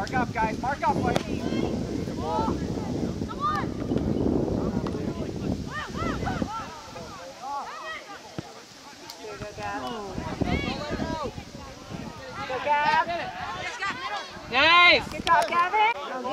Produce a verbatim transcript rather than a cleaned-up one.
Mark up, guys. Mark up, boys. Come on. Good, Gav. Nice. Good job, Gavin.